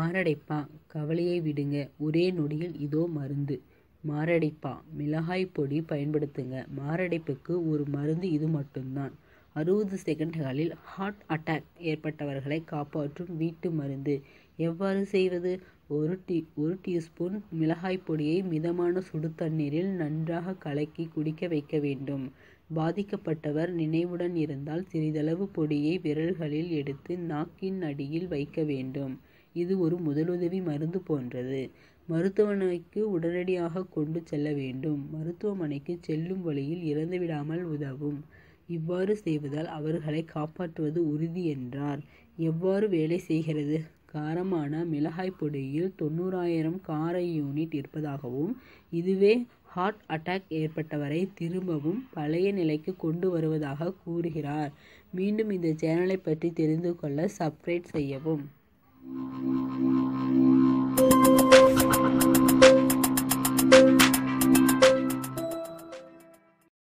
மாரடைப்பா, கவலையை விடுங்க, ஒரே நொடியில் இதோ மருந்து. மாரடைப்பா, மிளகாய் பொடி பயன்படுத்துங்க. மாரடைப்புக்கு ஒரு மருந்து இது மட்டும்தான். 60 செகண்ட்களில் ஹார்ட் அட்டாக் ஏற்பட்டவர்களை காப்பாற்றும் வீட்டு மருந்து. எவ்வாறு செய்வது? ஒரு டீஸ்பூன் மிளகாய் பொடியை மிதமான சுடு தண்ணீரில் நன்றாக கலக்கி குடிக்க வைக்க வேண்டும். பாதிக்கப்பட்டவர் நினைவுடன் இருந்தால் சிறிதளவு பொடியை விரல்களில் எடுத்து நாக்கின் அடியில் வைக்க வேண்டும். இது ஒரு முதலுதவி மருந்து போன்றது. மருத்துவமனைக்கு உடனடியாக கொண்டு செல்ல வேண்டும். மருத்துவமனைக்கு செல்லும் வழியில் இறந்துவிடாமல் உதவும். இவ்வாறு செய்வதால் அவர்களை காப்பாற்றுவது உறுதி என்றார். எவ்வாறு வேலை செய்கிறது? காரமான மிளகாய் பொடியில் 90,000 கார யூனிட் இருப்பதாகவும் இதுவே ஹார்ட் அட்டாக் ஏற்பட்டவரை திரும்பவும் பழைய நிலைக்கு கொண்டு வருவதாக கூறுகிறார். மீண்டும் இந்த சேனலை பற்றி தெரிந்து கொள்ள சப்ஸ்கிரைப் செய்யவும்.